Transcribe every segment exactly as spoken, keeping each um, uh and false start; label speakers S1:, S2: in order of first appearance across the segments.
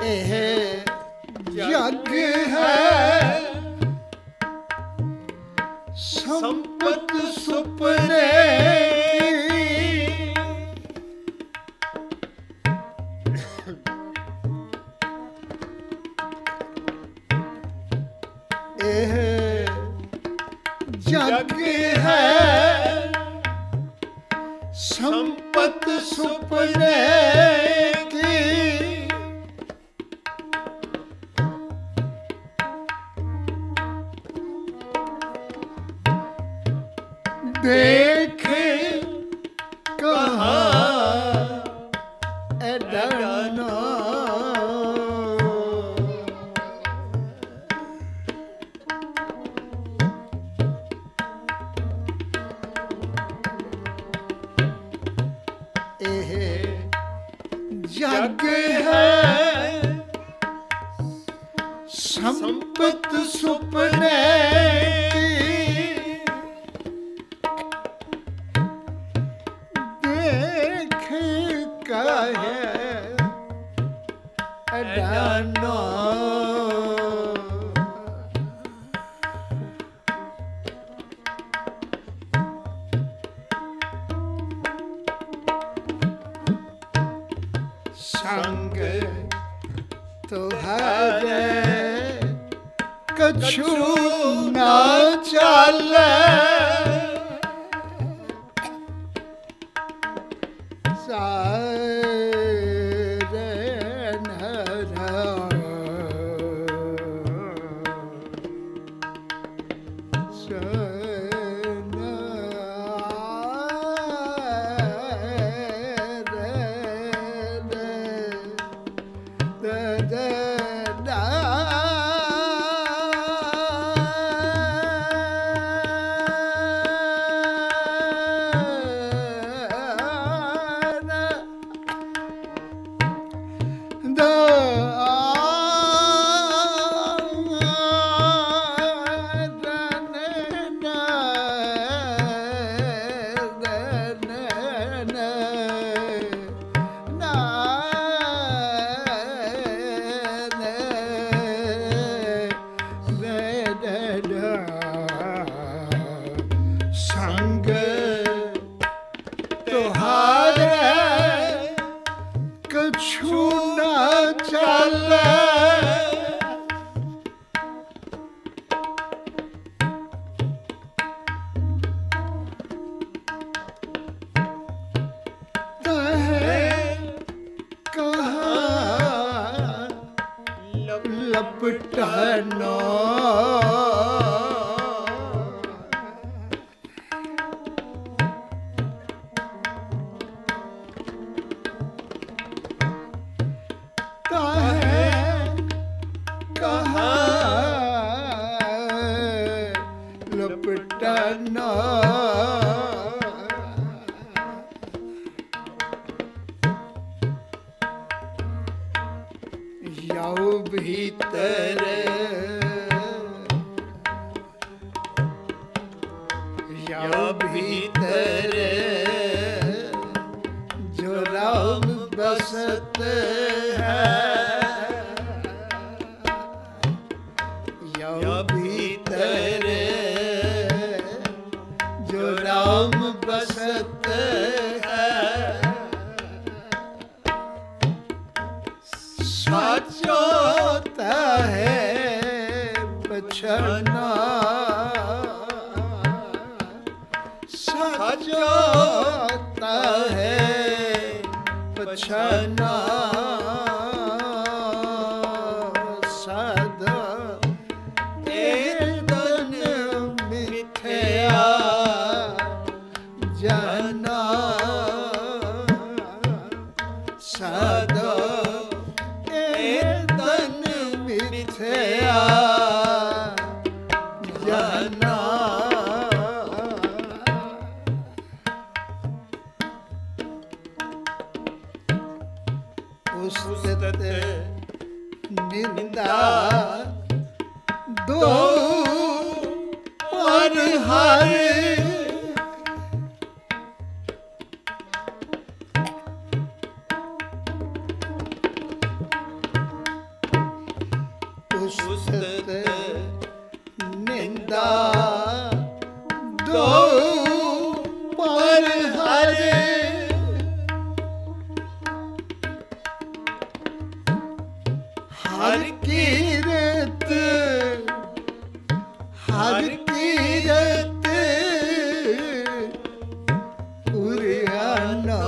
S1: ਇਹ ਜਗ ਹੈ ਸੰਪਤ ਸੁਪਨੇ ਇਹ जग है संपत सुपने की देख कहाँ एडना जग है संपत सुपने की देख कहे अडानो संग तुहारे कछु ना चले सारे नरा संग तुहारे कछु ना चले कहाँ लपटनो लपटना याओ भीतर याओ भीतर जो राम बसत है याओ भीतर जो राम बसत है साचोता है बचना साचोता है बचना साधा एकदन मिथ्या जाना साधा एकदन मिथ्या जाना उस्तत निंदा दो पर हर उस्तत निंदा दो पर हरे हर कीरत हर कीरत उरियाना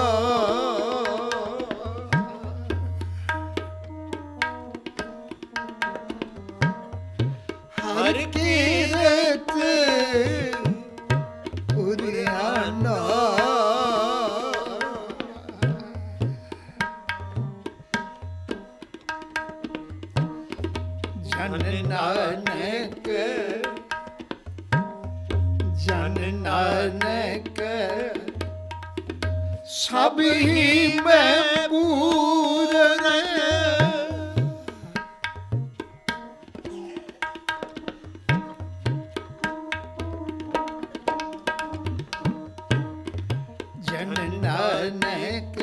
S1: हर कीरत उरियाना जन नानक जन नानक सब ही में पूरन जन नानक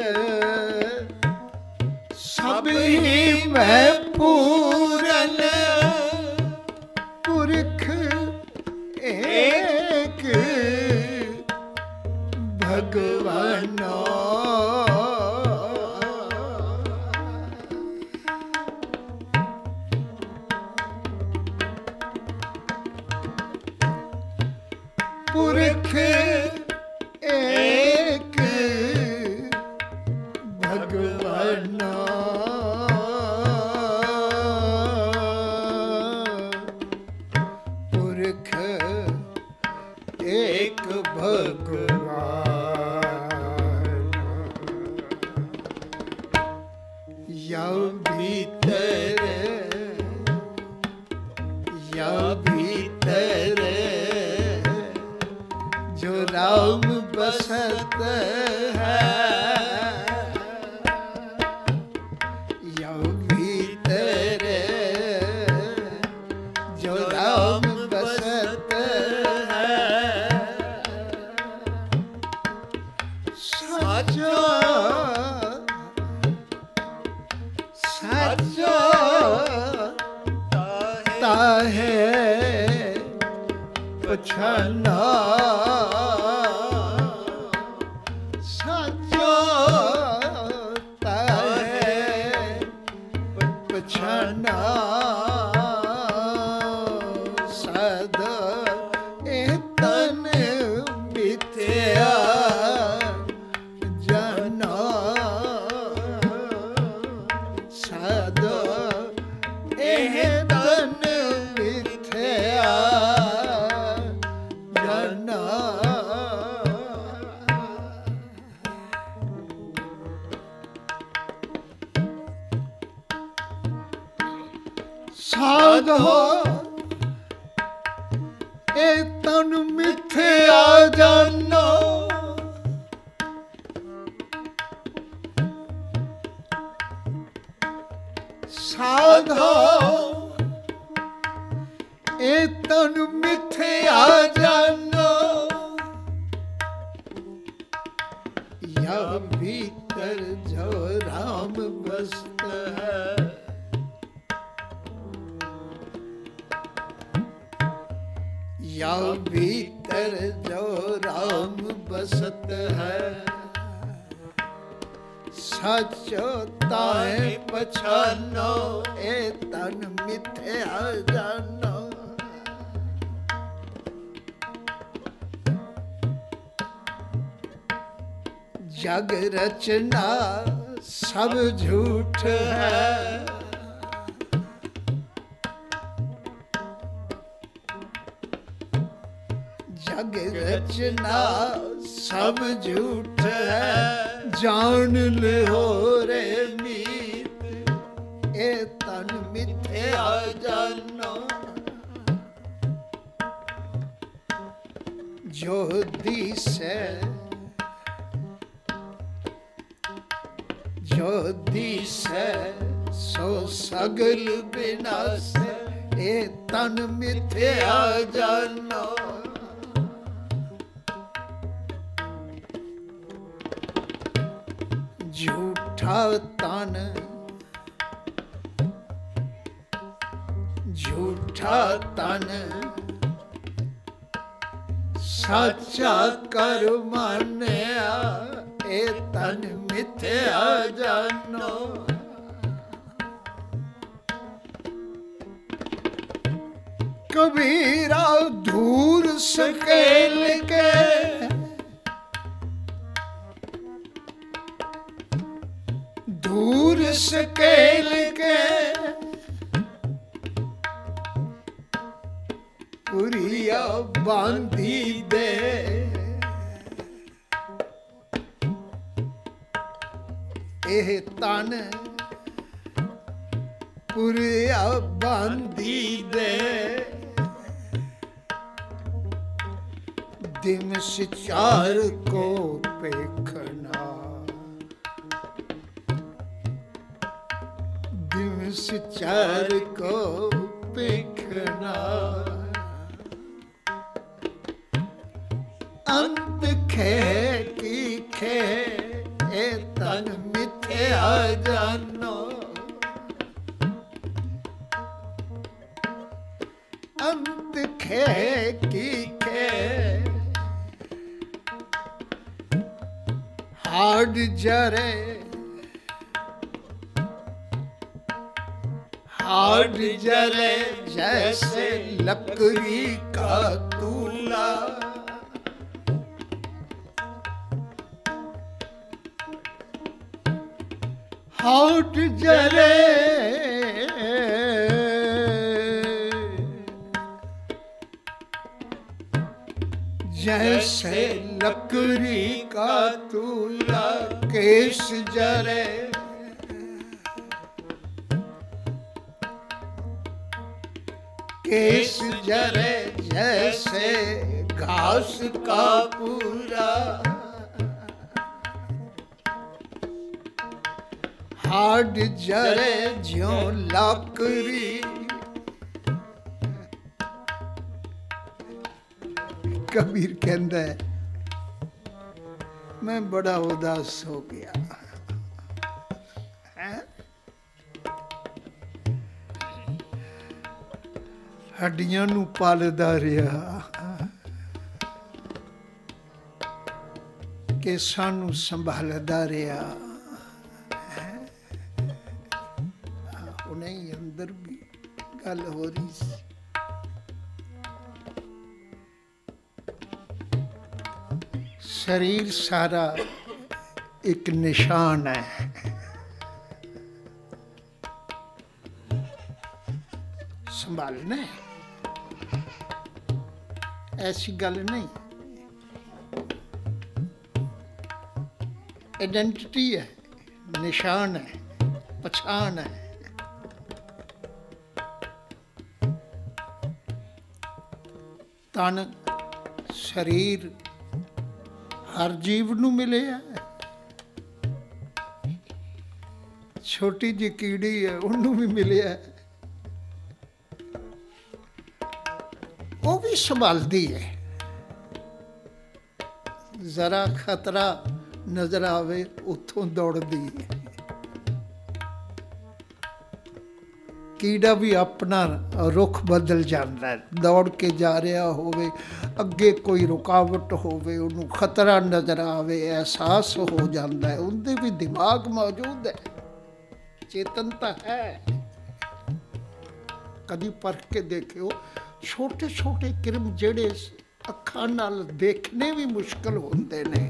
S1: सब ही में पूरन पुरख एक भगवान पुरख एक भगवान पुरख एक भगवान या भीतर या भीतर जो राम बसत है या भीतर जो राम बसत है साचा साचा ताहे पछाना साचा ताहे पछाना सदा ए तन मिथ्या जाना सदा ए तन मिथ्या जाना साधो ए तन मिथ्या जानो साधो ए तन मिथ्या जानो या भीतर जो राम बसत है या भीतर जो राम बसत है सचो ताहे पछानो ए तन मिथ्या जानो जग रचना सब झूठ है जग रचना सब झूठ है जान ले हो रे मीत ए तन मिथ्या जानो जो दिसे जो दिसे सो सगल विनाश ए तन मिथ्या जानो झूठा तन झूठा तन साचा कर मानिया ए तन मिथ्या जानो। कबीरा धूर सकेल के धूर सकेल के पुरिया बांधी दे। एह तन पुरिया बांधी दे। दिमस चार को पेखना दिमस चार को पेखना। अंत खे की खे ए तन मिथ्या जानो। अंत खे की खे हाड जरे हाड जरे जैसे लकड़ी का तूला। हाड जरे जैसे लकड़ी का तूला। केस जरे केस जरे जैसे घास का पूरा। हाड जरे ज्यों लकड़ी। कबीर कहता है मैं बड़ा उदास हो गया है। हड्डियां नू पालदा रहा कि सानू संभालदा रहा। उन्हें अंदर भी गल हो रही सी। शरीर सारा एक निशान है। संभालना है, ऐसी गल नहीं। आइडेंटिटी है, निशान है, पहचान है। तन शरीर हर जीव नू मिले है। छोटी जी कीड़ी है उन्नू भी मिले है। वो भी संभालती है। जरा खतरा नजर आवे उथों दौड़ती है। कीड़ा भी अपना रुख बदल जाता है। दौड़ के जा रहा होवे, अगे कोई रुकावट होवे, उन्हें खतरा नजर आवे, एहसास हो जाता है। उनके भी दिमाग मौजूद है, चेतनता है। कभी परख के देखियो, छोटे छोटे किरम जेड़े अखां नाल देखने भी मुश्किल होंदे ने,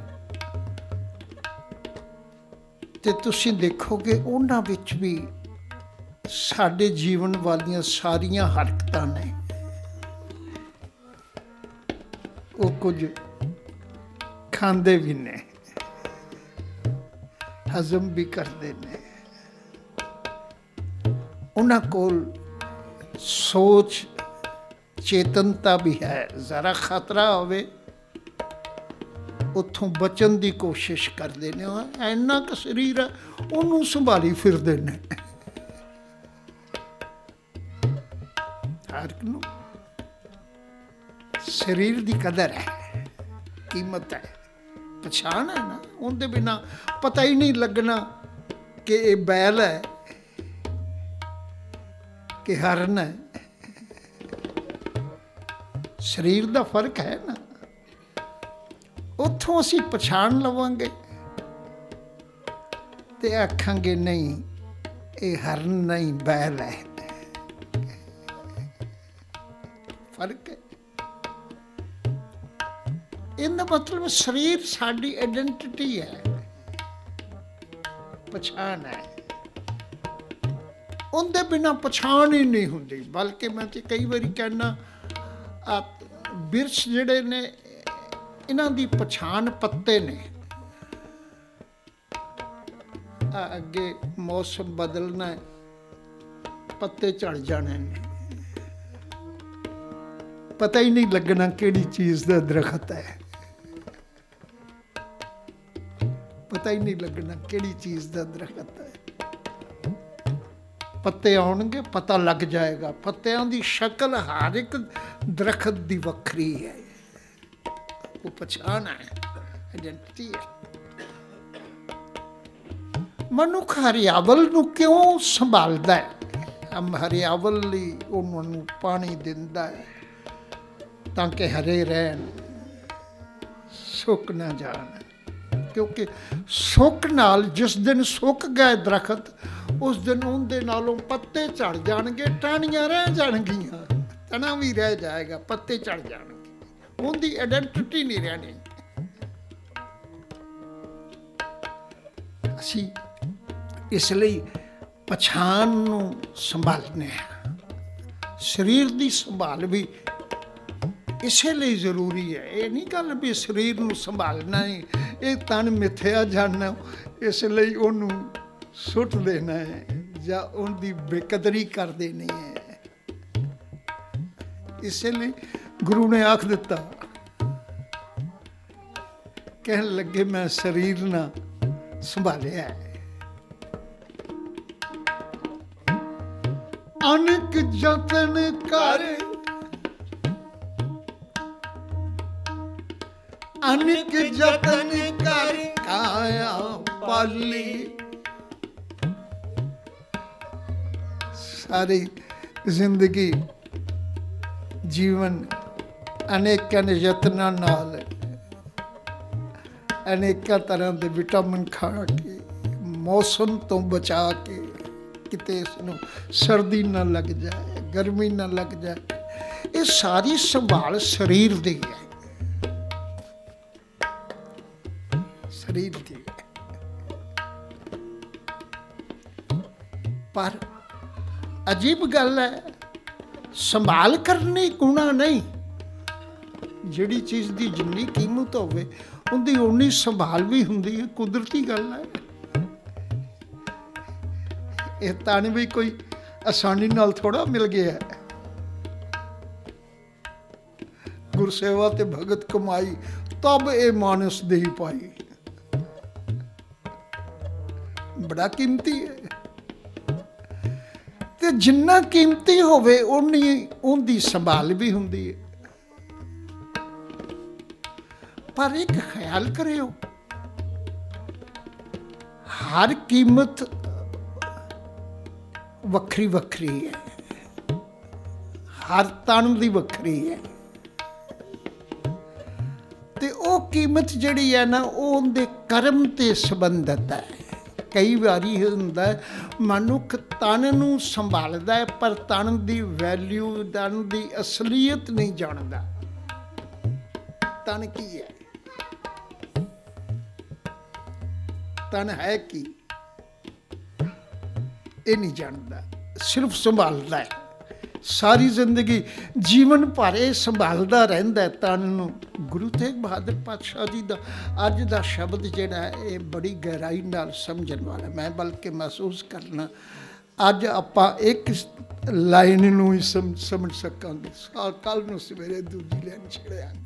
S1: ते तुसीं देखोगे उन्हां विच भी साडे जीवन वालियां सारियां हरकतां ने। वो कुछ खांदे भी ने, हजम भी करते ने। उन्हां कोल सोच चेतनता भी है। जरा खतरा होवे उथों बचन की कोशिश करते हैं। इन्ना क शरीर है, उन्होंने संभाली फिरते हैं। हर नूं शरीर की कदर है, कीमत है, पछाण है ना। उनके बिना पता ही नहीं लगना कि ये बैल है कि हरन है। ਸਰੀਰ ਦਾ ਫਰਕ ਹੈ ਨਾ, ਉੱਥੋਂ ਅਸੀਂ ਪਛਾਣ ਲਵਾਂਗੇ ਤੇ ਆਖਾਂਗੇ ਨਹੀਂ ਇਹ ਹਰਨ ਨਹੀਂ ਬੈਲ ਹੈ। ਫਰਕ ਹੈ। ਇਹਦਾ ਮਤਲਬ ਸਰੀਰ ਸਾਡੀ ਆਇਡੈਂਟਿਟੀ ਹੈ, ਪਛਾਣ ਹੈ। ਉਹਦੇ ਬਿਨਾਂ ਪਛਾਣ ਹੀ ਨਹੀਂ ਹੁੰਦੀ। ਬਲਕਿ ਮੈਂ ਤੇ ਕਈ ਵਾਰੀ ਕਹਿਣਾ ਆ ਬਿਰਛ ਜਿਹੜੇ ਨੇ ਇਹਨਾਂ ਦੀ ਪਛਾਣ ਪੱਤੇ ਨੇ। ਆ ਅੱਗੇ ਮੌਸਮ ਬਦਲਣਾ ਹੈ, ਪੱਤੇ ਝੜ ਜਾਣੇ ਨੇ, ਪਤਾ ਹੀ ਨਹੀਂ ਲੱਗਣਾ ਕਿਹੜੀ ਚੀਜ਼ ਦਾ ਦਰਖਤ ਹੈ, ਪਤਾ ਹੀ ਨਹੀਂ ਲੱਗਣਾ ਕਿਹੜੀ ਚੀਜ਼ ਦਾ ਦਰਖਤ ਹੈ। ਪੱਤੇ ਆਉਣਗੇ, ਪਤਾ ਲੱਗ ਜਾਏਗਾ। ਪੱਤਿਆਂ ਦੀ ਸ਼ਕਲ ਹਰ ਇੱਕ ਦਰਖਤ ਦੀ ਵੱਖਰੀ ਹੈ, ਉਹ ਪਛਾਣ ਹੈ, ਆਇਡੈਂਟਿਟੀ ਹੈ। ਮਨੁੱਖ ਹਰਿਆਵਲ ਨੂੰ ਕਿਉਂ ਸੰਭਾਲਦਾ ਹੈ? ਹਮ ਹਰਿਆਵਲ ਲਈ ਉਹਨੂੰ ਪਾਣੀ ਦਿੰਦਾ ਹੈ ਤਾਂ ਕਿ ਹਰੇ ਰਹਿਣ, ਸੁੱਕ ਨਾ ਜਾਣ। ਕਿਉਂਕਿ ਸੁੱਕ ਨਾਲ ਜਿਸ ਦਿਨ ਸੁੱਕ ਗਏ ਦਰਖਤ, ਉਸ ਦਿਨ ਉਹਦੇ ਨਾਲੋਂ ਪੱਤੇ ਝੜ ਜਾਣਗੇ, ਟਾਹਣੀਆਂ ਰਹਿ ਜਾਣਗੀਆਂ, ਤਣਾ ਵੀ ਰਹਿ ਜਾਏਗਾ, ਪੱਤੇ ਝੜ ਜਾਣਗੇ, ਉਹਦੀ ਆਇਡੈਂਟਿਟੀ ਨਹੀਂ ਰਹਿਣੀ। ਅਸੀਂ ਇਸ ਲਈ ਪਛਾਣ ਨੂੰ ਸੰਭਾਲਦੇ ਹਾਂ। ਸਰੀਰ ਦੀ ਸੰਭਾਲ ਵੀ ਇਸੇ ਲਈ ਜ਼ਰੂਰੀ ਹੈ। ਇਹ ਨਹੀਂ ਗੱਲ ਵੀ ਸਰੀਰ ਨੂੰ ਸੰਭਾਲਣਾ ਹੈ, ਇਹ ਤਨ ਮਿੱਥਿਆ ਜਾਣਾ, ਇਸ ਲਈ ਉਹਨੂੰ ਸੁੱਟ ਦੇਣਾ ਹੈ ਜਾਂ ਉਹਦੀ ਬੇਕਦਰੀ ਕਰ ਦੇਣੀ ਹੈ। ਇਸੇ ਲਈ ਗੁਰੂ ਨੇ ਆਖ ਦਿੱਤਾ, ਕਹਿਣ ਲੱਗੇ ਮੈਂ ਸਰੀਰ ਨਾ ਸੰਭਾਲਿਆ ਹੈ। ਅਨੇਕ ਯਤਨ ਕਰ, ਅਨੇਕ ਯਤਨ ਕਰ ਕਾਇਆ ਪਾਲੀ। ਸਾਰੀ ਜ਼ਿੰਦਗੀ ਜੀਵਨ ਅਨੇਕਾਂ ਯਤਨਾਂ ਨਾਲ, ਅਨੇਕਾਂ ਤਰ੍ਹਾਂ ਦੇ ਵਿਟਾਮਿਨ ਖਾ ਕੇ, ਮੌਸਮ ਤੋਂ ਬਚਾ ਕੇ, ਕਿਤੇ ਇਸ ਨੂੰ ਸਰਦੀ ਨਾ ਲੱਗ ਜਾਏ, ਗਰਮੀ ਨਾ ਲੱਗ ਜਾਏ, ਇਹ ਸਾਰੀ ਸੰਭਾਲ ਸਰੀਰ ਦੀ ਹੈ, ਸਰੀਰ ਦੀ ਹੈ। ਪਰ ਅਜੀਬ ਗੱਲ ਹੈ, ਸੰਭਾਲ ਕਰਨੀ ਗੁਨਾਹ ਨਹੀਂ। ਜਿਹੜੀ ਚੀਜ਼ ਦੀ ਜਿੰਨੀ ਕੀਮਤ ਹੋਵੇ ਉਹਦੀ ਉਨੀ ਸੰਭਾਲ ਵੀ ਹੁੰਦੀ ਹੈ, ਕੁਦਰਤੀ ਗੱਲ ਹੈ। ਇਹ ਤਾਂ ਨਹੀਂ ਵੀ ਕੋਈ ਆਸਾਨੀ ਨਾਲ ਥੋੜਾ ਮਿਲ ਗਿਆ। ਗੁਰਸੇਵਾ ਤੇ ਭਗਤ ਕਮਾਈ ਤਬ ਇਹ ਮਾਨਸ ਦੇਹੀ ਪਾਈ, ਬੜਾ ਕੀਮਤੀ ਹੈ। ਤੇ ਜਿੰਨਾ ਕੀਮਤੀ ਹੋਵੇ ਉਨੀ ਉਹਦੀ ਸੰਭਾਲ ਵੀ ਹੁੰਦੀ ਹੈ। ਪਰ ਇੱਕ ਖਿਆਲ ਕਰਿਓ, ਹਰ ਕੀਮਤ ਵੱਖਰੀ ਵੱਖਰੀ ਹੈ, ਹਰ ਤਨ ਦੀ ਵੱਖਰੀ ਹੈ। ਤੇ ਉਹ ਕੀਮਤ ਜਿਹੜੀ ਹੈ ਨਾ, ਉਹ ਉਹਦੇ ਕਰਮ ਤੇ ਸੰਬੰਧਿਤ ਹੈ। ਕਈ ਵਾਰੀ ਹੁੰਦਾ ਮਨੁੱਖ ਤਨ ਨੂੰ ਸੰਭਾਲਦਾ ਹੈ, ਪਰ ਤਨ ਦੀ ਵੈਲਿਊ, ਤਨ ਦੀ ਅਸਲੀਅਤ ਨਹੀਂ ਜਾਣਦਾ। ਤਨ ਕੀ ਹੈ, ਤਨ ਹੈ ਕੀ, ਇਹ ਨਹੀਂ ਜਾਣਦਾ, ਸਿਰਫ ਸੰਭਾਲਦਾ ਹੈ। ਸਾਰੀ ਜ਼ਿੰਦਗੀ ਜੀਵਨ ਭਰ ਇਹ ਸੰਭਾਲਦਾ ਰਹਿੰਦਾ ਹੈ ਤਨ ਨੂੰ। ਗੁਰੂ ਤੇਗ ਬਹਾਦਰ ਪਾਤਸ਼ਾਹ ਜੀ ਦਾ ਅੱਜ ਦਾ ਸ਼ਬਦ ਜਿਹੜਾ ਹੈ, ਇਹ ਬੜੀ ਗਹਿਰਾਈ ਨਾਲ ਸਮਝਣ ਵਾਲਾ। ਮੈਂ ਬਲਕਿ ਮਹਿਸੂਸ ਕਰਨਾ ਅੱਜ ਆਪਾਂ ਇੱਕ ਲਾਈਨ ਨੂੰ ਹੀ ਸਮ ਸਮਝ ਸਕਾਂਗੇ, ਕੱਲ ਨੂੰ ਸਵੇਰੇ ਦੂਜੀ ਲਾਈਨ ਛੇੜਾਂਗੇ।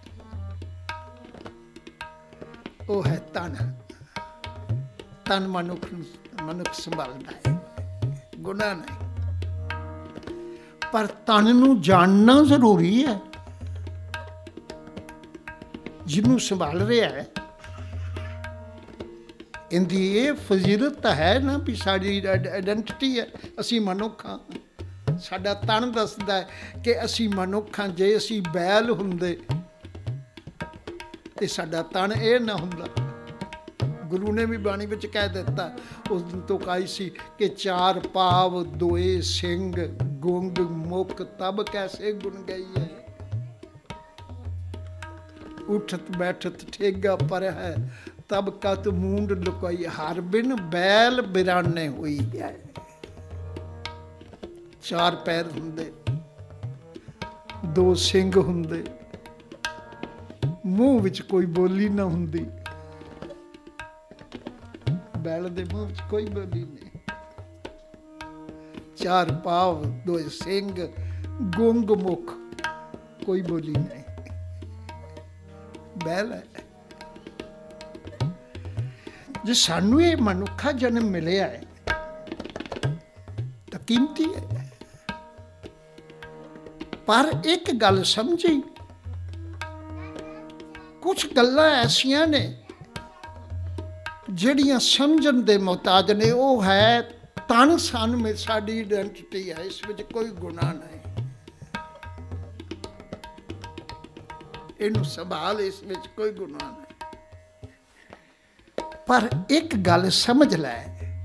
S1: ਉਹ ਹੈ ਤਨ। ਤਨ ਮਨੁੱਖ ਨੂੰ ਮਨੁੱਖ ਸੰਭਾਲਦਾ ਹੈ, ਗੁਨਾਹ ਨਹੀਂ। ਪਰ ਤਨ ਨੂੰ ਜਾਣਨਾ ਜ਼ਰੂਰੀ ਹੈ। ਜਿਹਨੂੰ ਸੰਭਾਲ ਰਿਹਾ ਹੈ, ਇਹਦੀ ਇਹ ਫਜ਼ੀਲਤ ਤਾਂ ਹੈ ਨਾ ਵੀ ਸਾਡੀ ਆਇਡੈਂਟਿਟੀ ਹੈ, ਅਸੀਂ ਮਨੁੱਖ ਹਾਂ, ਸਾਡਾ ਤਨ ਦੱਸਦਾ ਹੈ ਕਿ ਅਸੀਂ ਮਨੁੱਖ ਹਾਂ। ਜੇ ਅਸੀਂ ਬੈਲ ਹੁੰਦੇ ਤੇ ਸਾਡਾ ਤਨ ਇਹ ਨਾ ਹੁੰਦਾ। ਗੁਰੂ ਨੇ ਵੀ ਬਾਣੀ ਵਿੱਚ ਕਹਿ ਦਿੱਤਾ, ਉਸ ਦਿਨ ਤੋਂ ਕਾਈ ਸੀ ਕਿ ਚਾਰ ਪਾਵ ਦੋਏ ਸਿੰਘ, ਗੁੰਗ ਮੁਖ ਤਬ ਕੈਸੇ ਗੁਣ ਗਈ ਹੈ। ਉਠਤ ਬੈਠਤ ਠੇਗਾ ਪਰ ਹੈ, ਤਬ ਕਤ ਮੂੰਡ ਲੁਕਾਈ। ਹਰ ਬਿਨ ਬੈਲ ਬਿਰਾਨੇ ਹੋਈ ਹੈ। ਚਾਰ ਪੈਰ ਹੁੰਦੇ, ਦੋ ਸਿੰਘ ਹੁੰਦੇ, ਮੂੰਹ ਵਿੱਚ ਕੋਈ ਬੋਲੀ ਨਾ ਹੁੰਦੀ। ਬੈਲ ਦੇ ਮੂੰਹ ਵਿੱਚ ਕੋਈ ਬੋਲੀ ਨਹੀਂ। ਚਾਰ ਪਾਵ ਦੋ ਸਿੰਘ, ਗੁੰਗ ਮੁਖ, ਕੋਈ ਬੋਲੀ ਨਹੀਂ। ਬੈਲ ਹੈ। ਜੇ ਸਾਨੂੰ ਇਹ ਮਨੁੱਖਾ ਜਨਮ ਮਿਲਿਆ ਹੈ ਤਾਂ ਕੀਮਤੀ ਹੈ। ਪਰ ਇੱਕ ਗੱਲ ਸਮਝੀ, ਕੁਛ ਗੱਲਾਂ ਐਸੀਆਂ ਨੇ ਜਿਹੜੀਆਂ ਸਮਝਣ ਦੇ ਮੁਹਤਾਜ ਨੇ। ਉਹ ਹੈ ਤਨ ਸਨ ਮੇਂ ਸਾਡੀ ਆਇਡੈਂਟੀਟੀ ਹੈ, ਇਸ ਵਿੱਚ ਕੋਈ ਗੁਨਾਹ ਨਹੀਂ। ਇਹਨੂੰ ਸੰਭਾਲ, ਇਸ ਵਿੱਚ ਕੋਈ ਗੁਨਾਹ ਨਹੀਂ। ਪਰ ਇੱਕ ਗੱਲ ਸਮਝ ਲੈ,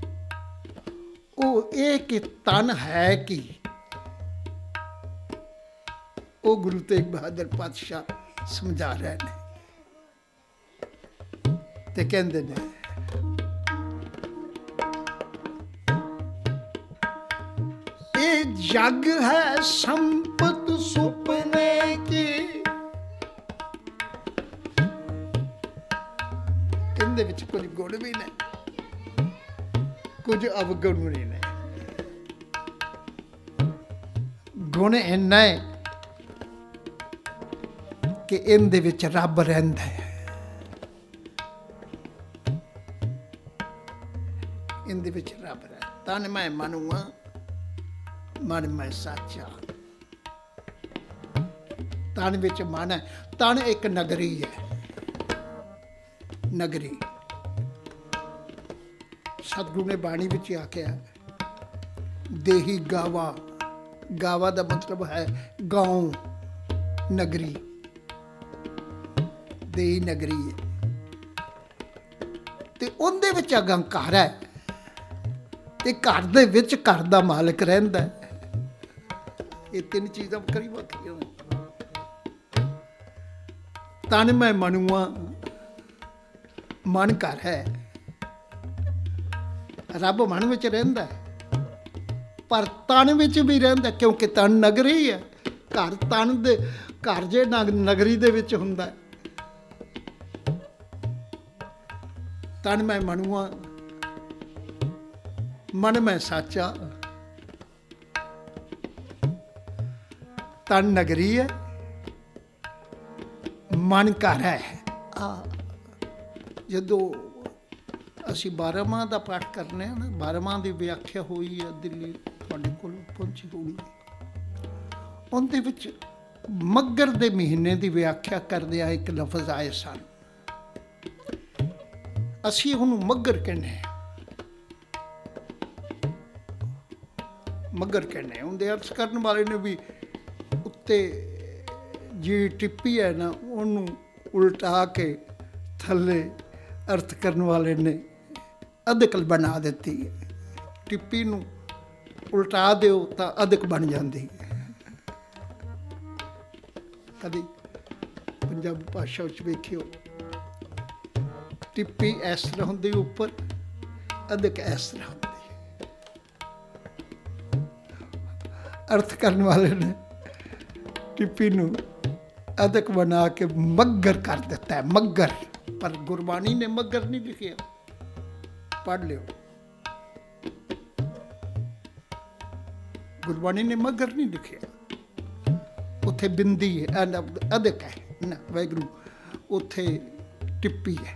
S1: ਉਹ ਇਹ ਕਿ ਤਨ ਹੈ ਕੀ। ਉਹ ਗੁਰੂ ਤੇਗ ਬਹਾਦਰ ਪਾਤਸ਼ਾਹ ਸਮਝਾ ਰਹੇ ਨੇ ਤੇ ਕਹਿੰਦੇ ਨੇ, ਇਹ ਜਗ ਹੈ ਸੰਪਤ ਸੁਪਨੇ ਕੀ। ਇਹਦੇ ਵਿੱਚ ਕੁਝ ਗੁਣ ਵੀ ਨੇ, ਕੁਝ ਅਵਗੁਣ ਵੀ ਨੇ। ਗੁਣ ਇੰਨਾ ਹੈ ਕਿ ਇਹਦੇ ਵਿੱਚ ਰੱਬ ਰਹਿੰਦਾ ਹੈ। ਇਹਦੇ ਵਿੱਚ ਰੱਬ ਰਹਿੰਦਾ। ਤਨ ਮੈਂ ਮਨੁਆ, ਮਨ ਮੈਂ ਸਾਚਾ। ਤਨ ਵਿੱਚ ਮਨ ਹੈ। ਤਨ ਇੱਕ ਨਗਰੀ ਹੈ। ਨਗਰੀ ਸਤਿਗੁਰੂ ਨੇ ਬਾਣੀ ਵਿੱਚ ਆਖਿਆ, ਦੇਹੀ ਗਾਵਾ। ਗਾਵਾ ਦਾ ਮਤਲਬ ਹੈ ਗਾਉਂ, ਨਗਰੀ। ਦੇਹੀ ਨਗਰੀ ਹੈ ਤੇ ਉਹਦੇ ਵਿੱਚ ਅਗਾਂ ਘਰ ਹੈ ਤੇ ਘਰ ਦੇ ਵਿੱਚ ਘਰ ਦਾ ਮਾਲਕ ਰਹਿੰਦਾ ਹੈ। ਇਹ ਤਿੰਨ ਚੀਜ਼ਾਂ ਵੱਖਰੀ ਵੱਖਰੀਆਂ ਨੇ। ਤਨ ਮੈਂ ਮਨੁਆ, ਮਨ ਘਰ ਹੈ। ਰੱਬ ਮਨ ਵਿੱਚ ਰਹਿੰਦਾ ਹੈ, ਪਰ ਤਨ ਵਿੱਚ ਵੀ ਰਹਿੰਦਾ, ਕਿਉਂਕਿ ਤਨ ਨਗਰੀ ਹੈ। ਘਰ ਤਨ ਦੇ, ਘਰ ਜੇ ਨਗਰੀ ਦੇ ਵਿੱਚ ਹੁੰਦਾ ਹੈ। ਤਨ ਮੈਂ ਮਨੁਆ, ਮਨ ਮੈਂ ਸਾਚਾ। ਤਨ ਨਗਰੀ ਹੈ, ਮਨ ਘਰ ਹੈ। ਆ ਜਦੋਂ ਅਸੀਂ ਬਾਰਹਮਾਹ ਦਾ ਪਾਠ ਕਰਨੇ ਆ ਨਾ, ਬਾਰਹਮਾਹ ਦੀ ਵਿਆਖਿਆ ਹੋਈ ਹੈ, ਦਿੱਲੀ ਤੁਹਾਡੇ ਕੋਲ ਪਹੁੰਚੀ ਹੋਣੀ। ਉਹਦੇ ਵਿੱਚ ਮੱਘਰ ਦੇ ਮਹੀਨੇ ਦੀ ਵਿਆਖਿਆ ਕਰਦਿਆਂ ਇੱਕ ਲਫ਼ਜ਼ ਆਏ ਸਨ। ਅਸੀਂ ਉਹਨੂੰ ਮੱਘਰ ਕਹਿੰਦੇ ਹਾਂ। ਮੱਘਰ ਕਹਿੰਦੇ ਉਹਦੇ ਅਰਥ ਕਰਨ ਵਾਲੇ ਨੇ ਵੀ ਉੱਤੇ ਜੀ ਟਿੱਪੀ ਹੈ ਨਾ, ਉਹਨੂੰ ਉਲਟਾ ਕੇ ਥੱਲੇ ਅਰਥ ਕਰਨ ਵਾਲੇ ਨੇ ਅਧਿਕਲ ਬਣਾ ਦਿੱਤੀ ਹੈ। ਟਿੱਪੀ ਨੂੰ ਉਲਟਾ ਦਿਓ ਤਾਂ ਅਧਿਕ ਬਣ ਜਾਂਦੀ ਹੈ। ਕਦੀ ਪੰਜਾਬੀ ਭਾਸ਼ਾ ਵਿੱਚ ਵੇਖਿਓ, ਟਿੱਪੀ ਇਸ ਤਰ੍ਹਾਂ ਹੁੰਦੀ ਉੱਪਰ, ਅਧਿਕ ਇਸ ਤਰ੍ਹਾਂ ਹੁੰਦੀ। ਅਰਥ ਕਰਨ ਵਾਲੇ ਨੇ ਟਿੱਪੀ ਨੂੰ ਅਧਿਕ ਬਣਾ ਕੇ ਮੱਘਰ ਕਰ ਦਿੱਤਾ ਹੈ। ਮੱਘਰ, ਪਰ ਗੁਰਬਾਣੀ ਨੇ ਮੱਘਰ ਨਹੀਂ ਲਿਖਿਆ। ਪੜ੍ਹ ਲਿਓ, ਗੁਰਬਾਣੀ ਨੇ ਮੱਘਰ ਨਹੀਂ ਲਿਖਿਆ। ਉੱਥੇ ਬਿੰਦੀ ਹੈ, ਅਧਿਕ ਹੈ ਨਾ, ਵਾਹਿਗੁਰੂ ਉੱਥੇ ਟਿੱਪੀ ਹੈ।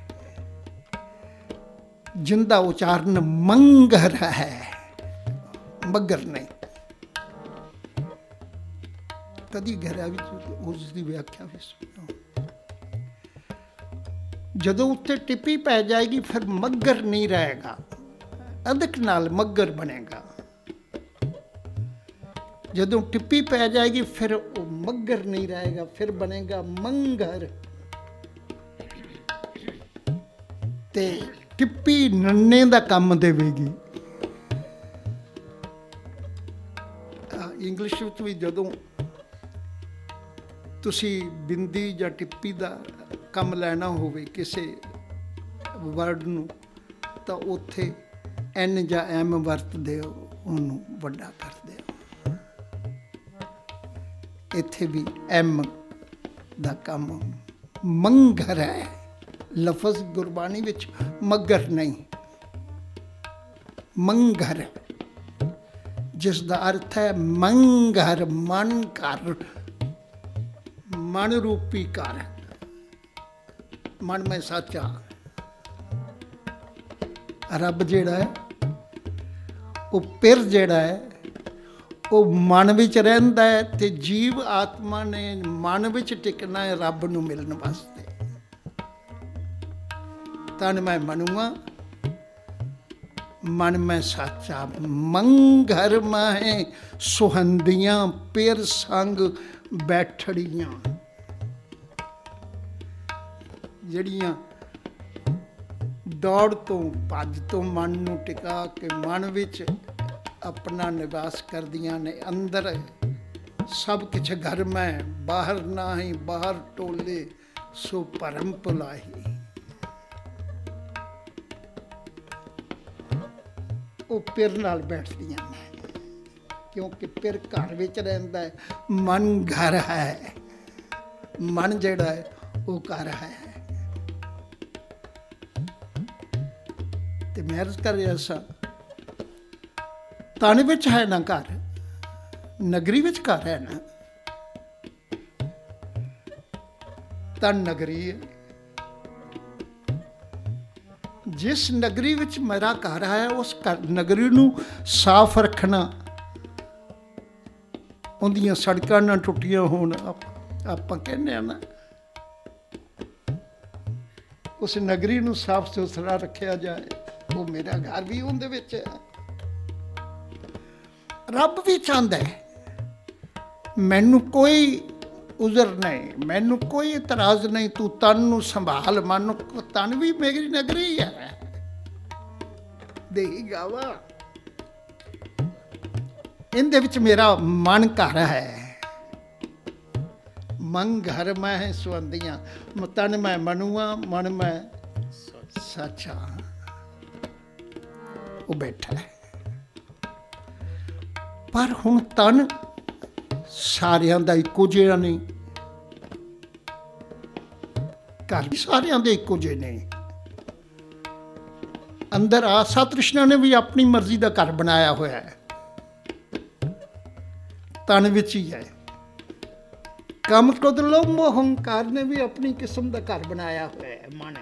S1: ਜਿੰਦਾ ਉਚਾਰਨ ਮੰਗਰ ਹੈ, ਮੱਘਰ ਨਹੀਂ। ਕਦੀ ਘਰਾਂ ਵਿੱਚ ਉਸ ਦੀ ਵਿਆਖਿਆ ਵੀ ਸੁਣੋ। ਜਦੋਂ ਉੱਤੇ ਟਿੱਪੀ ਪੈ ਜਾਏਗੀ ਫਿਰ ਮੱਘਰ ਨਹੀਂ ਰਹੇਗਾ, ਅਧਿਕ ਨਾਲ ਮੱਘਰ ਬਣੇਗਾ। जदों टिप्पी पै जाएगी फिर वो मग्गर नहीं रहेगा, फिर बनेगा मंगर। ते टिप्पी नन्ने दा काम देवेगी। इंग्लिश विच भी जदों तुसी बिंदी या टिप्पी दा काम लैना होवे किसी वर्ड नूं तां उत्थे एन या एम वरतदे हो, उहनूं वड्डा करदे हो। इत्थे भी एम दा काम मंगर है। लफज गुरबाणी विच मगर नहीं, मंगर जिसका अर्थ है मंगर, मन घर, मन रूपी घर, मन में साचा। रब जिहड़ा है वो पिर जिहड़ा है वो मन विच रहिंदा है, ते जीव आत्मा ने मन विच टिकना है रब नूं मिलण वास्ते। तन मैं मनुआ मन में साचा, मंगर माहे सुहंदियां पिर संग बैठड़ियां। जड़ियां दौड़ तो भज तो मन नूं टिका के मन विच अपना निवास करदियां ने। अंदर सब किछ घर में, बाहर नाही बाहर टोले सो भरम भुलाही। वो पिर नाल बैठदियां ने क्योंकि पिर घर विच रहिंदा है, मन घर है। मन जिहड़ा है वो घर है। ते मैं अर्ज कर रहा सा तन विच है ना घर, नगरी विच घर है ना। तन नगरी है। जिस नगरी विच मेरा घर है उस घर नगरी नूं साफ रखना, उहदियां सड़कां ना टुटियां होण, आपां कहने ना उस नगरी नूं साफ सुथरा रखिया जाए, वो मेरा घर भी उहदे विच है। रब भी चाहता है मैनू कोई उजर नहीं, मैनू कोई इतराज नहीं, तू तन नूं संभाल। मन तन भी मेरी नगरी है, देही गावा इहदे विच मेरा मन घर है। मन घर मैं है सुहंदियां, तन मैं मनुआ मन मैं साचा। वो बैठा है पर हुण तन सारियां दा इक्को जिहा नहीं, घर भी सारियां दे इक्को जिहे नहीं। अंदर आसा तृष्णा ने भी अपनी मर्जी का घर बनाया होया है, तन विच ही है। काम क्रोध लोभ मोह अहंकार ने भी अपनी किस्म का घर बनाया होया है, मन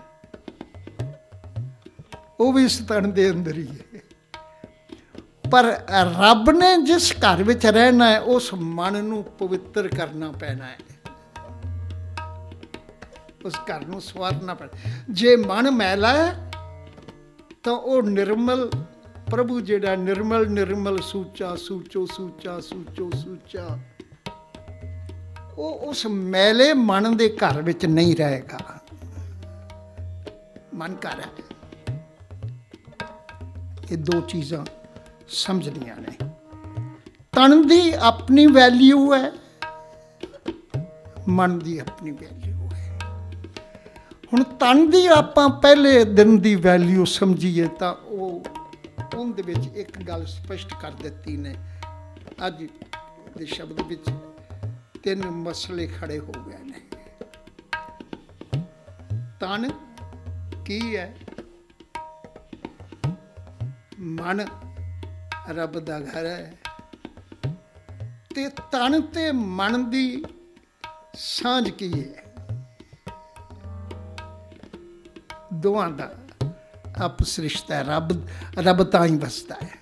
S1: वो भी इस तन दे अंदर ही है। पर रब ने जिस घर विच रहना है उस मन नूं पवित्र करना पैना है, उस घर नूं सवारना पैना। जे मन मैला है तो वो निर्मल प्रभु जिहड़ा निर्मल निर्मल सूचा सूचो सूचा सूचो सूचा, वो उस मैले मन दे घर विच नहीं रहेगा। मन घर है। ये दो चीज़ां समझनियां ने। तन दी अपनी वैल्यू है, मन दी अपनी वैल्यू है। हुण तन दी आपां पहले दिन दी वैल्यू समझीए तां ओह उहदे विच एक गल स्पष्ट कर दित्ती ने। अज दे शब्द विच तीन मसले खड़े हो गए ने। तन की है? मन रब दा घर है। ते तन ते मन दी सांझ की है? दोवां दा आपस रिश्ता है। रब रब तां ही बसदा है।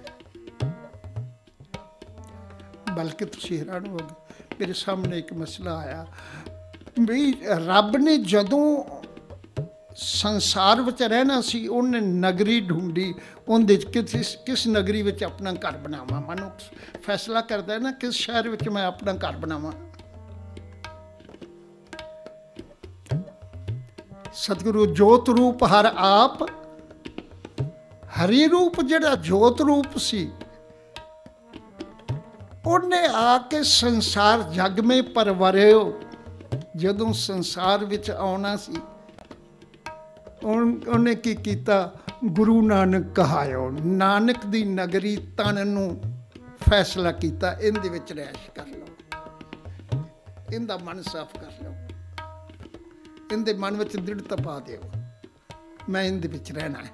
S1: बल्कि तुसीं हैरान हो गए, मेरे सामने एक मसला आया भी रब ने जदों संसार विच रहना सी, उन्हें नगरी ढूंढी, उनदे किस किस नगरी विच अपना घर बनावा। मनुख फैसला करता है ना किस शहर विच मैं अपना घर बनावा। सतगुरु जोत रूप हर आप, हरि रूप जिहड़ा जोत रूप सी, उन्हें आके संसार जग में परवरियो। जदों संसार विच आउणा सी, उन्हें की कीता, गुरु नानक कहायो। नानक दी नगरी तन नूं फैसला कीता, इहदे विच रैश कर लो, इहदा मन साफ कर लो, इहदे मन विच दृढ़ता पा दिओ, मैं इहदे विच रहना है।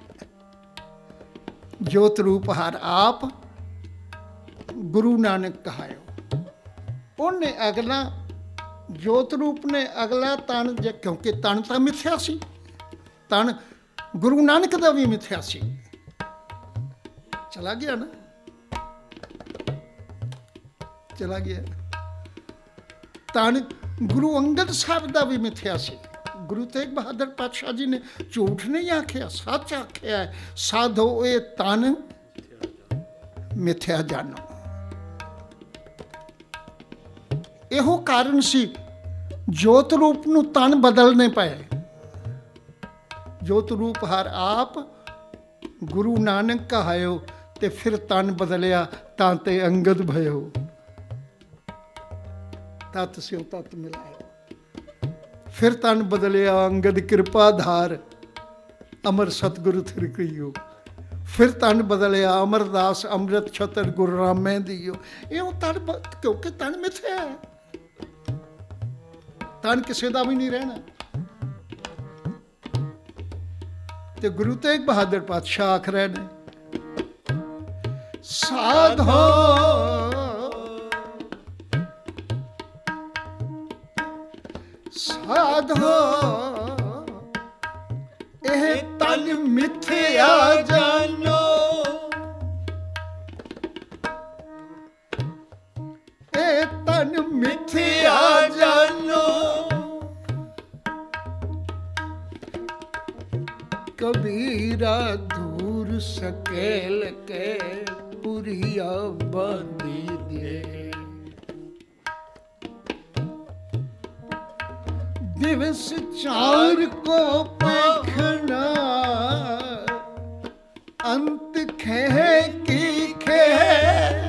S1: जोत रूप हर आप, गुरु नानक कहायो। उन्हें अगला जोत रूप ने अगला तन, क्योंकि तन तो मिथ्या सी, तन गुरु नानक का भी मिथ्या सी, चला गया ना, चला गया। तन गुरु अंगद साहब का भी मिथ्या सी। गुरु तेग बहादुर पातशाह जी ने झूठ नहीं आख्या, सच आख्या है, साधो ये तन मिथ्या जानो। इहो कारण सी जोत रूप नूं तन बदलने पए। जोत रूप हर आप, गुरु नानक कहायो, ते फिर तन बदलिया, तां ते अंगद भयो। तत स्यों तत मिलायो। फिर तन बदलिया, अंगद कृपा धार, अमर सतगुरु थिर कहियो। फिर तन बदलिया, अमरदास अमृत छतर गुरु रामे दियो। इहो तन, क्योंकि तन मिथ्या है, तन किसी का भी नहीं रहना। ते गुरु तेग बहादुर पातशाह आख रहे ने, साधो साधो एह तन मिथ्या जानो, ए तन मिथ्या जानो। कबीरा दूर सकेल के पुरिया बांधी दे, दिवस चार को पैखना, अंत खेह की खेह।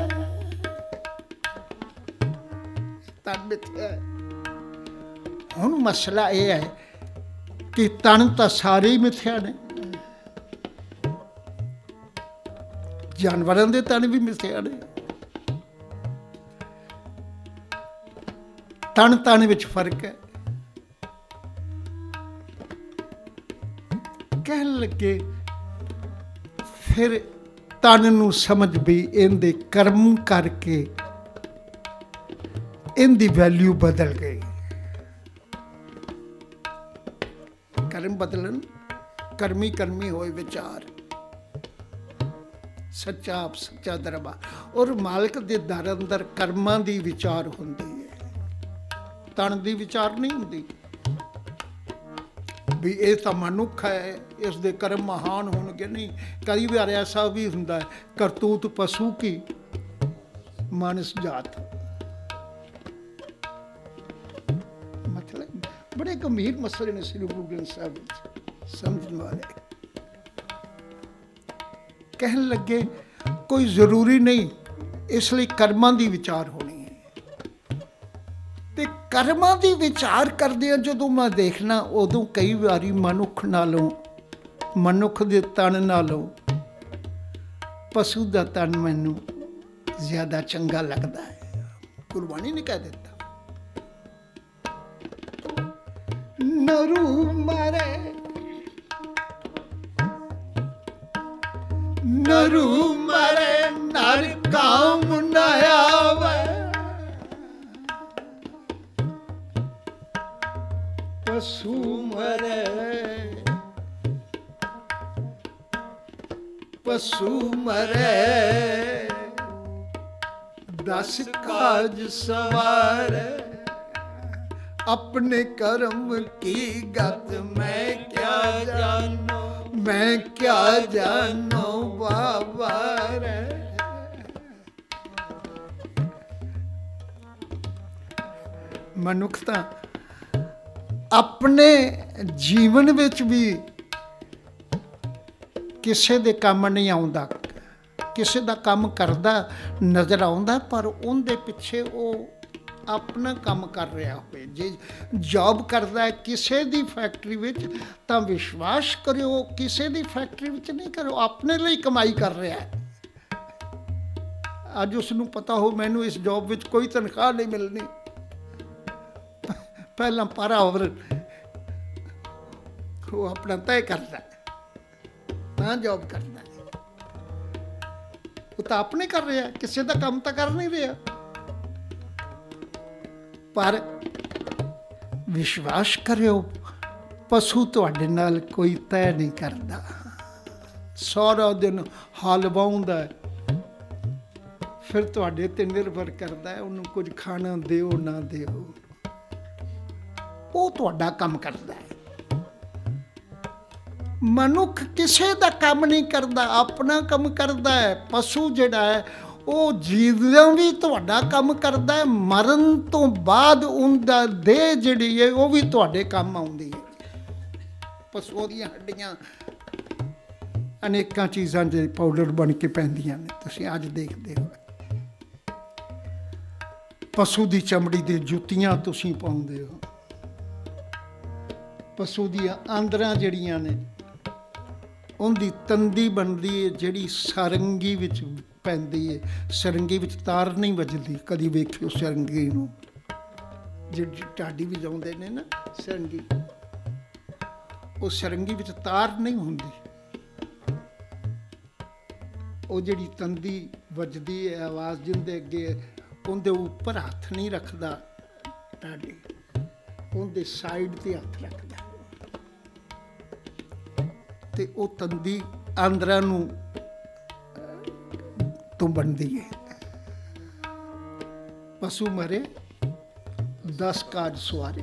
S1: तन मिथ्या। हुण मसला यह है कि तन तो सारे ही मिथ्या ने। जानवरों के तन भी मिथ्या ने। तन तन विच फर्क है। कह लगे फिर तन नूं समझ भी इहदे कर्म करके इहदी वैल्यू बदल गई। कर्म बदलन, कर्मी कर्मी होए विचार, सच्चा आप सच्चा दरबार। और मालिक दे दर अंदर कर्मां दी विचार हुंदी है, तन दी विचार नहीं हुंदी भी ये तो मनुख है, इस दे कर्म महान होणगे। नहीं, कई बार ऐसा भी हुंदा है, करतूत पशु की मानस जात। मतलब बड़े गंभीर मसले ने श्री गुरु ग्रंथ साहब समझने वाले। कहने लगे कोई जरूरी नहीं, इसलिए कर्मां दी विचार होनी है। ते कर्मां दी विचार करदे जदों मैं देखना, उदों कई बारी मनुख नालों, मनुख दे तन नालों पशु दा तन मैनू ज्यादा चंगा लगता है। गुरबाणी ने कह दिता, नरू मरे नरू मरे नर काम न आवे, पशु मरे पशु मरे दस काज सवारे। अपने कर्म की गत मैं क्या जानो, मैं क्या जानो बाबा रे। मनुख तां अपने जीवन विच भी किसी दे काम नहीं आउंदा, किसी दा काम करदा नज़र आउंदा, पर उनदे पिछे वो अपना काम कर रहा होवे। जे जॉब करदा है किसी दी फैक्ट्री विच तां विश्वास करो किसी दी फैक्ट्री विच नहीं करो, अपने लिए कमाई कर रहा है। अज उसनूं पता हो मैनूं इस जॉब विच कोई तनख्वाह नहीं मिलनी, पहला पर आवर वो अपना तय करता तां जॉब करना है। वो तो अपने कर रहा है, किसी का काम तो कर नहीं रहा। पर विश्वास करो पशु तुहाडे नाल कोई तय नहीं करता, सारा दिन हल वाहुंदा है, फिर तुहाडे ते निर्भर करता है उन्होंने कुछ खाना दिओ ना दिओ, वो तुहाडा काम करता है। मनुख किसी का काम नहीं करता, अपना काम करता है। पशु जिहड़ा है वो जीवदਿਆਂ भी तुहाडा काम करता है, मरण तो बाद उनका देह जिहड़ी है वो भी तुहाडे काम आउंदी है। पशुओं दी हड्डियां अनेकां चीज़ां जे पाउडर बन के पैंदियां ने, तुसीं अज देखदे हो। पशु दी चमड़ी दे जुत्तियां तुसीं पाउंदे हो, पशु दी आंदरां जिहड़ियां ने उनकी तंदी बनती है जिहड़ी सरंगी विच पैंदी है। सरंगी विच तार नहीं वजदी, कदी वेखियो सरंगी नूं जिहड़ी ढाडी वजाउंदे ने ना सरंगी, वो सरंगी विच तार नहीं हुंदी, वो जिहड़ी तंदी वजदी है आवाज़ जिंदे अगे उनदे उपर हथ नहीं रखदा ढाडी, उनदे साइड ते हथ रखदा ते वो तंदी आंदरां नूं तो बनती है। पशु मरे दस काज सवारे,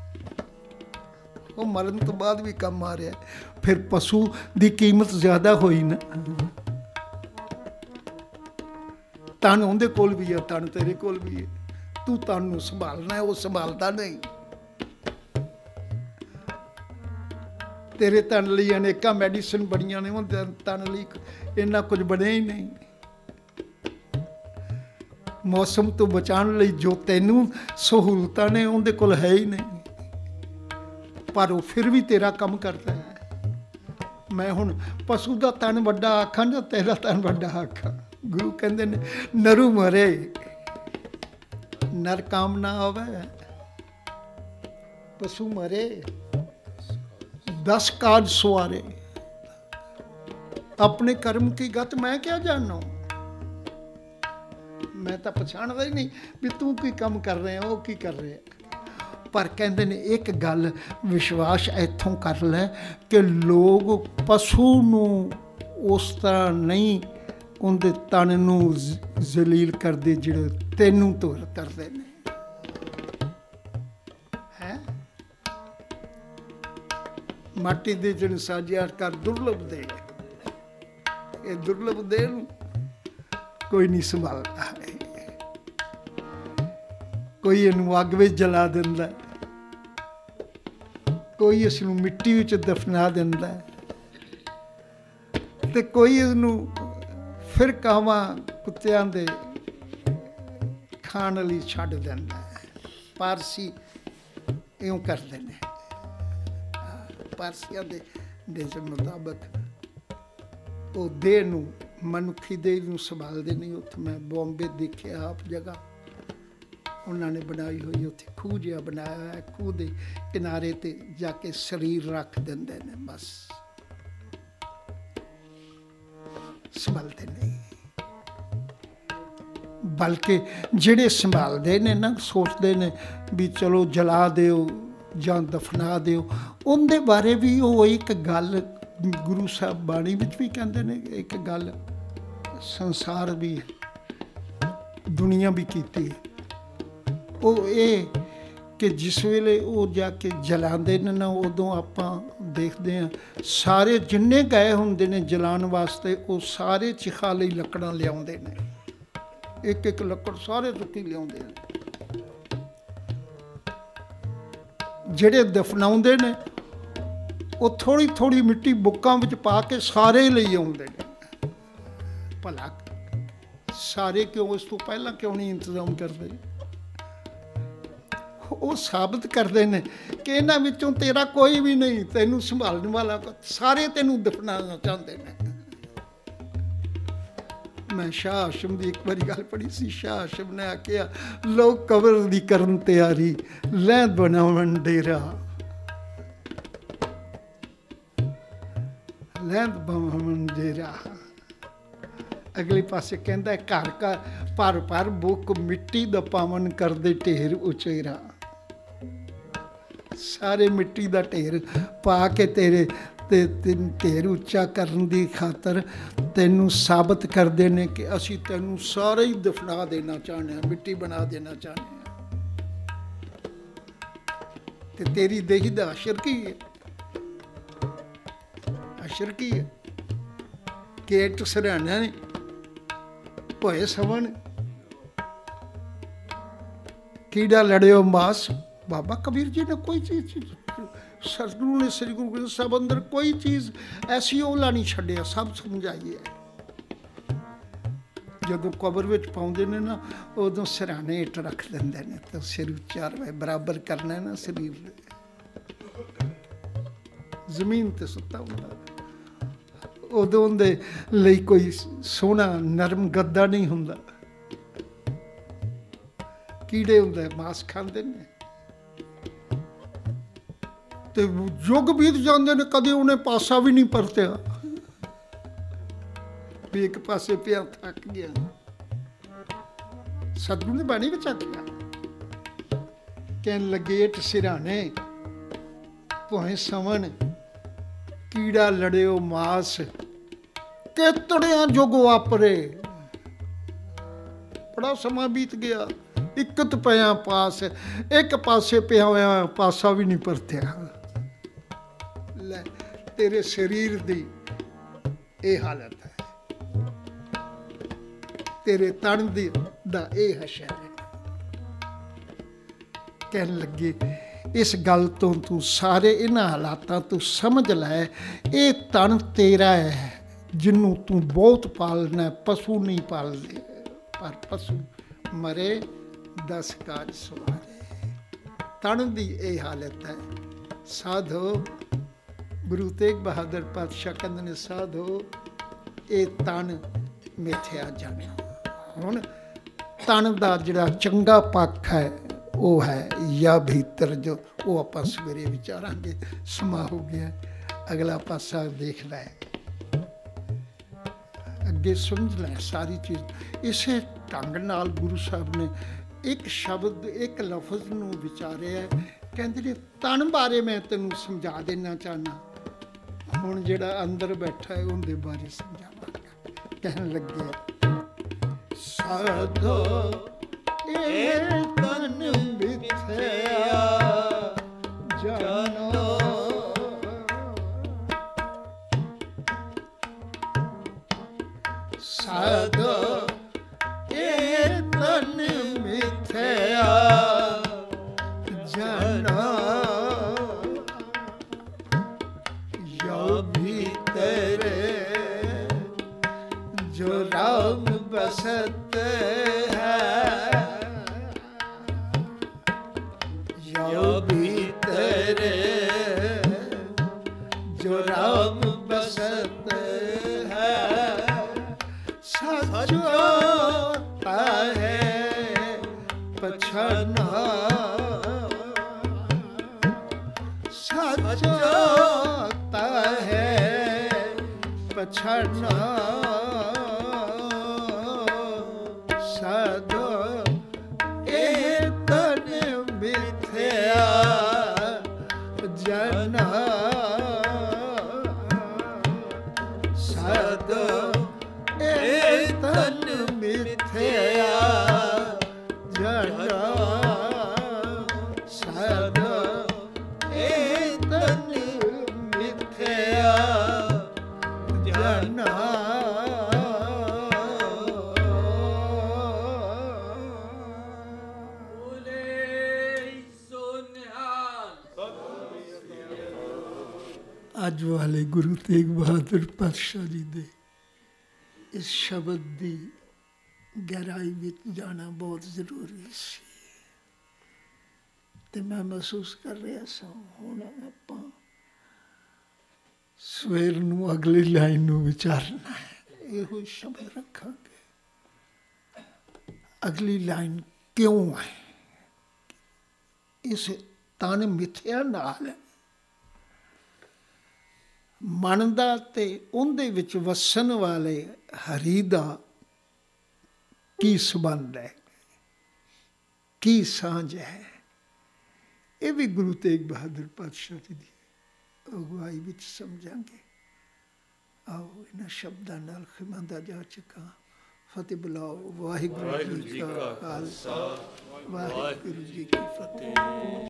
S1: वो मरण तो बाद भी कम आ रहा है। फिर पशु की कीमत ज्यादा होई ना, तन उहदे कोल भी है, तन तेरे कोल भी है, तू तन नूं संभालना है, वो संभालता नहीं। तेरे तन लई अनेकां मैडिसिन बड़ियां ने, उहदे तन लई इन्ना कुछ बने ही नहीं। मौसम तो बचाने लई जो तैनूं सहूलतां ने उहदे कोल है ही नहीं, पर वो फिर भी तेरा काम करता है। मैं हुण पशु का तन वड्डा आखां जां तेरा तन वड्डा आखां? गुरु कहंदे ने नरू मरे नर काम ना होवे, पशु मरे दस काज सवारे। अपने कर्म की गत मैं क्या जानना, मैं तो पछाणदा ही नहीं भी तू की काम कर रहे हो, की कर रहे। पर कहते ने एक गल विश्वास इत्थों कर लै कि लोग पशु नूं उस तरह नहीं उनके तन नूं जलील करते जिहड़े तैनूं तुर करते ने। है माटी दे जिन साजिया कर दुर्लभ दे, ये दुर्लभ दे नूं कोई नहीं संभालता है, कोई इनू अग विच जला दिंदा, कोई इसनू मिट्टी विच दफना दिंदा ते कोई इसनू फिर कावां कुत्तियां दे खाण लई छड्ड दिंदा है। पारसी इउं करदे ने, पारसियां दे दे मुताबक वो देह नूं मनुखी देह नूं संभालदे नहीं। उत्थे मैं बॉम्बे देखिया आप जगह उन्होंने बनाई हुई, उत्थे खूह जिहा बनाया है, खूह के किनारे ते जाके शरीर रख देंदे ने, बस संभालते नहीं। बल्कि जिहड़े संभालते ने ना सोचते ने भी चलो जला दिओ जां दफना दिओ, उनके बारे भी वो एक गल गुरु साहब बाणी विच भी कहते ने, एक गल संसार भी दुनिया भी कीती वो ये कि जिस वेले वो जाके जलाते ने ना उदों आपां देखते हैं सारे जिन्ने गए होंदे ने जलाने वास्ते वो सारे चिखा लई लकड़ां लियाउंदे ने, एक एक लकड़ सारे चुक्की लियाउंदे ने। ਜਿਹੜੇ ਦਫਨਾਉਂਦੇ ਨੇ ਉਹ ਥੋੜ੍ਹੀ ਥੋੜ੍ਹੀ ਮਿੱਟੀ ਬੁੱਕਾਂ ਵਿੱਚ ਪਾ ਕੇ ਸਾਰੇ ਲਈ ਆਉਂਦੇ ਨੇ। ਭਲਾ ਸਾਰੇ ਕਿਉਂ, ਉਸ ਤੋਂ ਪਹਿਲਾਂ ਕਿਉਂ ਨਹੀਂ ਇੰਤਜ਼ਾਮ ਕਰਦੇ? ਉਹ ਸਾਬਤ ਕਰਦੇ ਨੇ ਕਿ ਇਹਨਾਂ ਵਿੱਚੋਂ ਤੇਰਾ ਕੋਈ ਵੀ ਨਹੀਂ, ਤੈਨੂੰ ਸੰਭਾਲਣ ਵਾਲਾ, ਸਾਰੇ ਤੈਨੂੰ ਦਫਨਾਉਣਾ ਚਾਹੁੰਦੇ ਨੇ। ਮੈਂ ਸ਼ਾਹ ਹਾਸ਼ਮ ਦੀ ਇੱਕ ਵਾਰੀ ਗੱਲ ਪੜ੍ਹੀ ਸੀ। ਸ਼ਾਹ ਹਾਸ਼ਮ ਨੇ ਆਖਿਆ ਲੋਕ ਕਬਰ ਦੀ ਕਰਨ ਤਿਆਰੀ, ਲਹਿਦ ਬਣਾਉਣ ਡੇਰਾ, ਲਹਿਦ ਬਣਾਉਣ ਡੇਰਾ। ਅਗਲੇ ਪਾਸੇ ਕਹਿੰਦਾ ਘਰ ਘਰ ਭਰ ਭਰ ਬੁੱਕ ਮਿੱਟੀ ਦਾ ਪਾਵਨ ਕਰਦੇ ਢੇਰ ਉਚੇਰਾ। ਸਾਰੇ ਮਿੱਟੀ ਦਾ ਢੇਰ ਪਾ ਕੇ ਤੇਰੇ ਤੇ ਤੈਨੂੰ ਢੇਰ ਉੱਚਾ ਕਰਨ ਦੀ ਖਾਤਰ ਤੈਨੂੰ ਸਾਬਤ ਕਰਦੇ ਨੇ ਕਿ ਅਸੀਂ ਤੈਨੂੰ ਸਾਰੇ ਹੀ ਦਫਨਾ ਦੇਣਾ ਚਾਹੁੰਦੇ ਹਾਂ, ਮਿੱਟੀ ਬਣਾ ਦੇਣਾ ਚਾਹੁੰਦੇ ਹਾਂ। ਤੇ ਤੇਰੀ ਦੇਹੀ ਦਾ ਅਸ਼ਰ ਕੀ ਹੈ? ਅਸ਼ਰ ਕੀ ਹੈ? ਕੇਟ ਸਰਾਣਾ ਨੇ ਭੋਏ ਸਵਣ, ਕੀੜਾ ਲੜਿਓ ਮਾਸ। ਬਾਬਾ ਕਬੀਰ ਜੀ ਨੇ ਕੋਈ ਚੀਜ਼, ਸਤਿਗੁਰੂ ਨੇ ਸ੍ਰੀ ਗੁਰੂ ਗ੍ਰੰਥ ਸਾਹਿਬ ਅੰਦਰ ਕੋਈ ਚੀਜ਼ ਐਸੀ ਓਲਾ ਨਹੀਂ ਛੱਡਿਆ, ਸਭ ਸਮਝਾਈ ਹੈ। ਜਦੋਂ ਕਬਰ ਵਿੱਚ ਪਾਉਂਦੇ ਨੇ ਨਾ ਉਦੋਂ ਸਿਰਹਾਣੇ ਇੱਟ ਰੱਖ ਦਿੰਦੇ ਨੇ ਤੇ ਸਿਰ ਉੱਚਾ ਰਵੇ, ਬਰਾਬਰ ਕਰਨਾ ਨਾ ਸਰੀਰ ਦੇ, ਜ਼ਮੀਨ ਤੇ ਸੁੱਤਾ ਹੁੰਦਾ। ਉਦੋਂ ਦੇ ਲਈ ਕੋਈ ਸੋਹਣਾ ਨਰਮ ਗੱਦਾ ਨਹੀਂ ਹੁੰਦਾ, ਕੀੜੇ ਹੁੰਦੇ, ਮਾਸ ਖਾਂਦੇ ਨੇ। ਤੇ ਯੁੱਗ ਬੀਤ ਜਾਂਦੇ ਨੇ, ਕਦੇ ਉਹਨੇ ਪਾਸਾ ਵੀ ਨਹੀਂ ਪਰਤਿਆ ਵੀ ਇੱਕ ਪਾਸੇ ਪਿਆ ਥੱਕ ਗਿਆ। ਸਤਿਗੁਰੂ ਨੇ ਬਾਣੀ ਵਿੱਚ ਆਖਿਆ, ਕਹਿਣ ਲੱਗੇ ਇੱਟ ਸਿਰਹਾਣੇ ਭੋਏ ਸਵਣ, ਕੀੜਾ ਲੜਿਓ ਮਾਸ, ਕੇਤੜਿਆਂ ਜੁਗ ਵਾਪਰੇ। ਬੜਾ ਸਮਾਂ ਬੀਤ ਗਿਆ, ਇਕਤ ਪਿਆ ਪਾਸ, ਇੱਕ ਪਾਸੇ ਪਿਆ ਹੋਇਆ ਪਾਸਾ ਵੀ ਨਹੀਂ ਪਰਤਿਆ। ਲੈ ਤੇਰੇ ਸਰੀਰ ਦੀ ਇਹ ਹਾਲਤ ਹੈ, ਤੇਰੇ ਤਨ ਦੀ ਦਾ ਇਹ ਹਸ਼ਰ ਹੈ। ਕਹਿਣ ਲੱਗੇ ਇਸ ਗੱਲ ਤੋਂ ਤੂੰ ਸਾਰੇ ਇਹਨਾਂ ਹਾਲਾਤਾਂ ਤੋਂ ਸਮਝ ਲੈ, ਇਹ ਤਨ ਤੇਰਾ ਹੈ ਜਿਹਨੂੰ ਤੂੰ ਬਹੁਤ ਪਾਲਣਾ, ਪਸ਼ੂ ਨਹੀਂ ਪਾਲਦੇ। ਪਰ ਪਸ਼ੂ ਮਰੇ ਦਸ ਕਾਜ ਸਵਾਰੇ। ਤਨ ਦੀ ਇਹ ਹਾਲਤ ਹੈ। ਸਾਧੋ ਗੁਰੂ ਤੇਗ ਬਹਾਦਰ ਪਾਤਸ਼ਾਹ ਕਹਿੰਦੇ ਨੇ, ਸਾਧੋ ਇਹ ਤਨ ਮਿਥਿਆ ਜਾਣਿਆ। ਹੁਣ ਤਨ ਦਾ ਜਿਹੜਾ ਚੰਗਾ ਪੱਖ ਹੈ ਉਹ ਹੈ ਜਾਂ ਭੀਤਰ, ਜੋ ਉਹ ਆਪਾਂ ਸਵੇਰੇ ਵਿਚਾਰਾਂਗੇ। ਸਮਾਂ ਹੋ ਗਿਆ, ਅਗਲਾ ਪਾਸਾ ਦੇਖ ਲੈ, ਅੱਗੇ ਸਮਝ ਲੈ ਸਾਰੀ ਚੀਜ਼। ਇਸੇ ਢੰਗ ਨਾਲ ਗੁਰੂ ਸਾਹਿਬ ਨੇ ਇੱਕ ਸ਼ਬਦ, ਇੱਕ ਲਫ਼ਜ਼ ਨੂੰ ਵਿਚਾਰਿਆ। ਕਹਿੰਦੇ ਨੇ ਤਨ ਬਾਰੇ ਮੈਂ ਤੈਨੂੰ ਸਮਝਾ ਦੇਣਾ ਚਾਹੁੰਦਾ। ਹੁਣ ਜਿਹੜਾ ਅੰਦਰ ਬੈਠਾ ਹੈ ਉਹਦੇ ਬਾਰੇ ਸਮਝਾਵਾਂਗਾ। ਕਹਿਣ ਲੱਗੇ ਸਾਧੋ ਇਹ ਤਨ ਮਿਥਿਆ ਜਾਨੋ, ਸਾਧੋ ਇਹ ਤਨ ਮਿਥਿਆ ਜਾਨੋ, ਯੋ ਭੀਤਰੇ ਜੋ ਰਾਮ ਬਸਤ ਹੈ, ਯੋ ਭੀਤਰੇ ਜੋ ਰਾਮ ਬਸਤ ਹੈ, ਸਚੋ ਹੈ ਪਛਾਨਾ, ਸਚੋ ਹੈ ਪਛਾਨਾ। ਸਾਧੋ ਇਹ ਤਨ ਮਿਥਿਆ ਜਾਨਾ, ਸਾਧੋ ਇਹ ਤਨ ਮਿਥਿਆ ਜਾਨਾ, ਅੱਜ ਵਾਲੇ ਗੁਰੂ ਤੇਗ ਬਹਾਦਰ ਪਾਤਸ਼ਾਹ ਜੀ ਦੇ ਇਸ ਸ਼ਬਦ ਦੀ ਗਹਿਰਾਈ ਵਿੱਚ ਜਾਣਾ ਬਹੁਤ ਜ਼ਰੂਰੀ ਸੀ ਤੇ ਮੈਂ ਮਹਿਸੂਸ ਕਰ ਰਿਹਾ ਸਾਂ ਹੁਣ ਆਪਾਂ ਸਵੇਰ ਨੂੰ ਅਗਲੀ ਲਾਈਨ ਨੂੰ ਵਿਚਾਰਨਾ ਹੈ। ਇਹੋ ਸ਼ਬਦ ਰੱਖਾਂਗੇ। ਅਗਲੀ ਲਾਈਨ ਕਿਉਂ ਹੈ? ਇਸ ਤਨ ਮਿੱਥਿਆ ਨਾਲ ਮਨ ਦਾ ਤੇ ਉਹਦੇ ਵਿੱਚ ਵਸਣ ਵਾਲੇ ਹਰੀ ਦਾ ਕੀ ਸੰਬੰਧ ਹੈ, ਕੀ ਸਾਂਝ ਹੈ? ਇਹ ਵੀ ਗੁਰੂ ਤੇਗ ਬਹਾਦਰ ਪਾਤਸ਼ਾਹ ਜੀ ਦੀ ਅਗਵਾਈ ਵਿੱਚ ਸਮਝਾਂਗੇ। ਆਓ ਇਹਨਾਂ ਸ਼ਬਦਾਂ ਨਾਲ ਖਿਮਾਂਦਾ ਜਾ ਚੁੱਕਾ। ਫਤਿਹ ਬੁਲਾਓ। ਵਾਹਿਗੁਰੂ ਜੀ ਕਾ ਖਾਲਸਾ, ਵਾਹਿਗੁਰੂ ਜੀ ਕੀ ਫਤਿਹ।